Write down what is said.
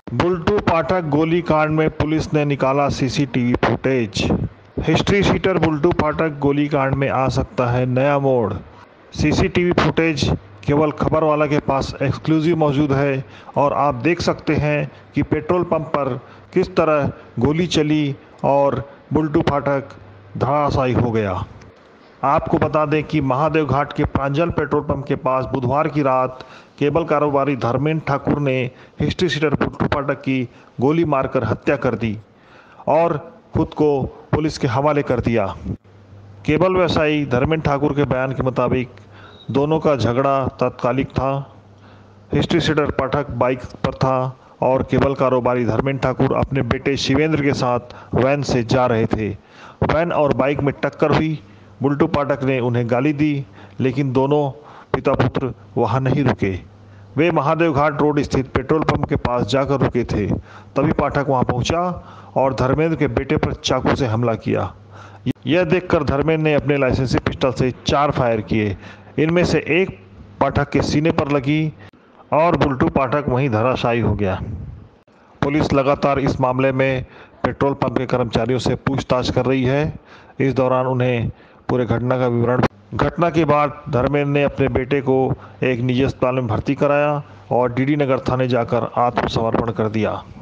बुल्टू पाठक गोलीकांड में पुलिस ने निकाला CCTV footage. History sheeter Bultu Pathak गोलीकांड में आ सकता है नया मोड़। सीसीटीवी फुटेज केवल खबर वाला के पास एक्सक्लूसिव मौजूद है और आप देख सकते हैं कि पेट्रोल पंप पर किस तरह गोली चली और बुल्टू पाठक धराशायी हो गया। आपको बता दें कि महादेव घाट के प्रांजल पेट्रोल पंप के पास बुधवार की रात केबल कारोबारी धर्मेंद्र ठाकुर ने हिस्ट्री शीटर बुल्टू पाठक की गोली मारकर हत्या कर दी और खुद को पुलिस के हवाले कर दिया। केबल व्यवसायी धर्मेंद्र ठाकुर के बयान के मुताबिक दोनों का झगड़ा तात्कालिक था। हिस्ट्री शीटर पाठक बाइक पर था और केबल कारोबारी धर्मेंद्र ठाकुर अपने बेटे शिवेंद्र के साथ वैन से जा रहे थे। वैन और बाइक में टक्कर हुई। बुल्टू पाठक ने उन्हें गाली दी, लेकिन दोनों पिता पुत्र वहां नहीं रुके। वे महादेव घाट रोड स्थित पेट्रोल पंप के पास जाकर रुके थे। तभी पाठक वहां पहुंचा और धर्मेंद्र के बेटे पर चाकू से हमला किया। यह देखकर धर्मेंद्र ने अपने लाइसेंसी पिस्टल से 4 फायर किए। इनमें से एक पाठक के सीने पर लगी और बुल्टू पाठक वहीं धराशायी हो गया। पुलिस लगातार इस मामले में पेट्रोल पंप के कर्मचारियों से पूछताछ कर रही है। इस दौरान उन्हें पूरे घटना का विवरण। घटना के बाद धर्मेंद्र ने अपने बेटे को एक निजी अस्पताल में भर्ती कराया और डीडी नगर थाने जाकर आत्मसमर्पण कर दिया।